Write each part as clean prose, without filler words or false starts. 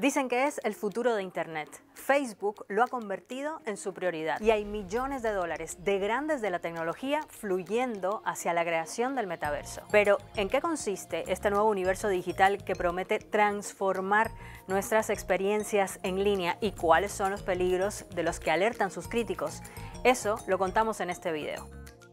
Dicen que es el futuro de Internet. Facebook lo ha convertido en su prioridad y hay millones de dólares de grandes de la tecnología fluyendo hacia la creación del metaverso. Pero, ¿en qué consiste este nuevo universo digital que promete transformar nuestras experiencias en línea y cuáles son los peligros de los que alertan sus críticos? Eso lo contamos en este video.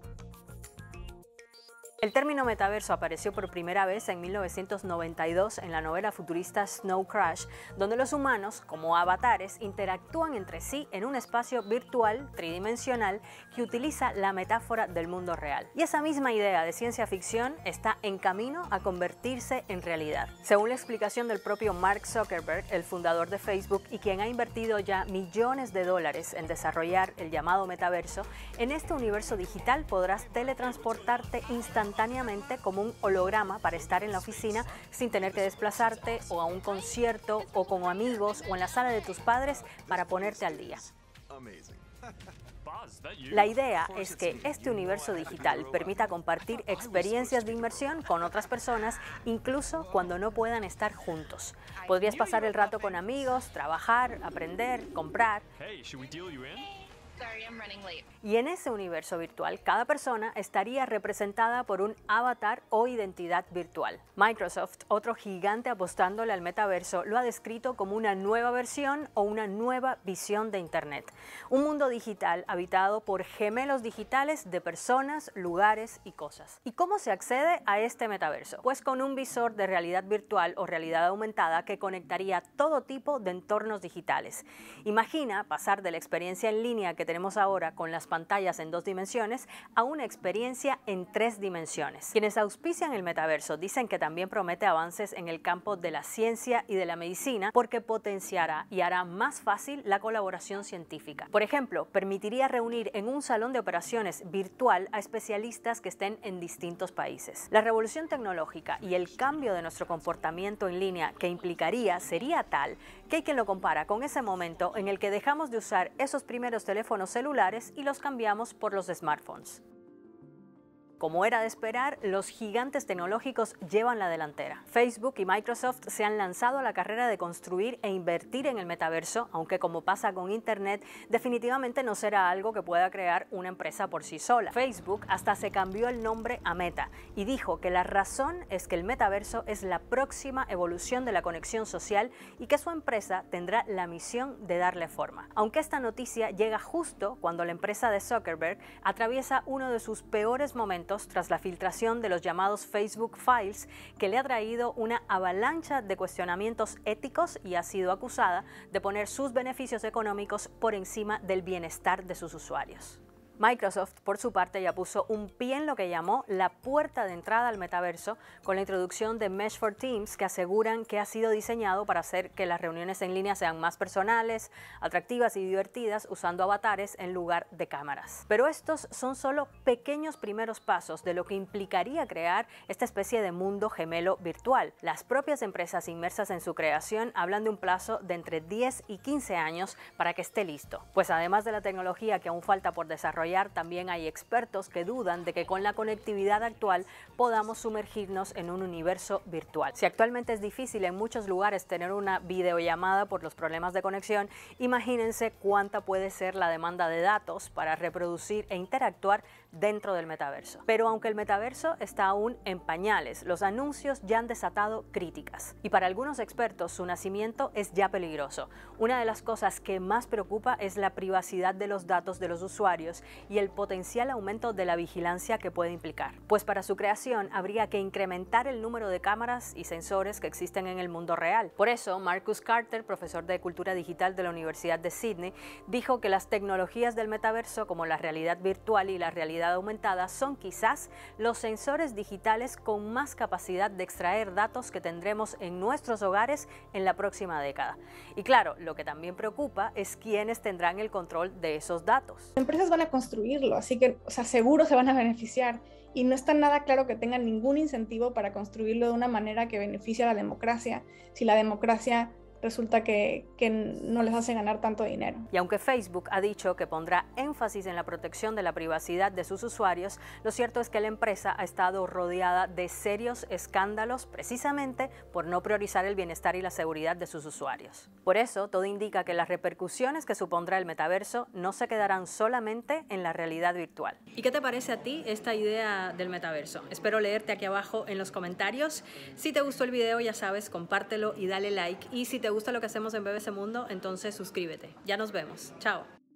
El término metaverso apareció por primera vez en 1992 en la novela futurista Snow Crash, donde los humanos, como avatares, interactúan entre sí en un espacio virtual tridimensional que utiliza la metáfora del mundo real. Y esa misma idea de ciencia ficción está en camino a convertirse en realidad. Según la explicación del propio Mark Zuckerberg, el fundador de Facebook y quien ha invertido ya millones de dólares en desarrollar el llamado metaverso, en este universo digital podrás teletransportarte instantáneamente como un holograma para estar en la oficina sin tener que desplazarte, o a un concierto, o con amigos, o en la sala de tus padres para ponerte al día. La idea es que este universo digital permita compartir experiencias de inmersión con otras personas, incluso cuando no puedan estar juntos. Podrías pasar el rato con amigos, trabajar, aprender, comprar. Y en ese universo virtual, cada persona estaría representada por un avatar o identidad virtual. Microsoft, otro gigante apostándole al metaverso, lo ha descrito como una nueva versión o una nueva visión de Internet. Un mundo digital habitado por gemelos digitales de personas, lugares y cosas. ¿Y cómo se accede a este metaverso? Pues con un visor de realidad virtual o realidad aumentada que conectaría todo tipo de entornos digitales. Imagina pasar de la experiencia en línea que tenemos ahora con las pantallas en 2 dimensiones a una experiencia en 3 dimensiones. Quienes auspician el metaverso dicen que también promete avances en el campo de la ciencia y de la medicina porque potenciará y hará más fácil la colaboración científica. Por ejemplo, permitiría reunir en un salón de operaciones virtual a especialistas que estén en distintos países. La revolución tecnológica y el cambio de nuestro comportamiento en línea que implicaría sería tal que hay quien lo compara con ese momento en el que dejamos de usar esos primeros teléfonos celulares y los cambiamos por los smartphones. Como era de esperar, los gigantes tecnológicos llevan la delantera. Facebook y Microsoft se han lanzado a la carrera de construir e invertir en el metaverso, aunque como pasa con Internet, definitivamente no será algo que pueda crear una empresa por sí sola. Facebook hasta se cambió el nombre a Meta y dijo que la razón es que el metaverso es la próxima evolución de la conexión social y que su empresa tendrá la misión de darle forma. Aunque esta noticia llega justo cuando la empresa de Zuckerberg atraviesa uno de sus peores momentos tras la filtración de los llamados Facebook Files, que le ha traído una avalancha de cuestionamientos éticos y ha sido acusada de poner sus beneficios económicos por encima del bienestar de sus usuarios. Microsoft, por su parte, ya puso un pie en lo que llamó la puerta de entrada al metaverso con la introducción de Mesh for Teams, que aseguran que ha sido diseñado para hacer que las reuniones en línea sean más personales, atractivas y divertidas usando avatares en lugar de cámaras. Pero estos son solo pequeños primeros pasos de lo que implicaría crear esta especie de mundo gemelo virtual. Las propias empresas inmersas en su creación hablan de un plazo de entre 10 y 15 años para que esté listo. Pues además de la tecnología que aún falta por desarrollar, también hay expertos que dudan de que con la conectividad actual podamos sumergirnos en un universo virtual. Si actualmente es difícil en muchos lugares tener una videollamada por los problemas de conexión, imagínense cuánta puede ser la demanda de datos para reproducir e interactuar dentro del metaverso. Pero aunque el metaverso está aún en pañales, los anuncios ya han desatado críticas. Y para algunos expertos su nacimiento es ya peligroso. Una de las cosas que más preocupa es la privacidad de los datos de los usuarios y el potencial aumento de la vigilancia que puede implicar. Pues para su creación habría que incrementar el número de cámaras y sensores que existen en el mundo real. Por eso, Marcus Carter, profesor de Cultura Digital de la Universidad de Sydney, dijo que las tecnologías del metaverso, como la realidad virtual y la realidad aumentada, son quizás los sensores digitales con más capacidad de extraer datos que tendremos en nuestros hogares en la próxima década. Y claro, lo que también preocupa es quiénes tendrán el control de esos datos. Las empresas van a construirlo, así que, seguro se van a beneficiar y no está nada claro que tengan ningún incentivo para construirlo de una manera que beneficie a la democracia, si la democracia resulta que no les hace ganar tanto dinero. Y aunque Facebook ha dicho que pondrá énfasis en la protección de la privacidad de sus usuarios, lo cierto es que la empresa ha estado rodeada de serios escándalos precisamente por no priorizar el bienestar y la seguridad de sus usuarios. Por eso, todo indica que las repercusiones que supondrá el metaverso no se quedarán solamente en la realidad virtual. ¿Y qué te parece a ti esta idea del metaverso? Espero leerte aquí abajo en los comentarios. Si te gustó el video, ya sabes, compártelo y dale like. Y si te gusta lo que hacemos en BBC Mundo, entonces suscríbete. Ya nos vemos. Chao.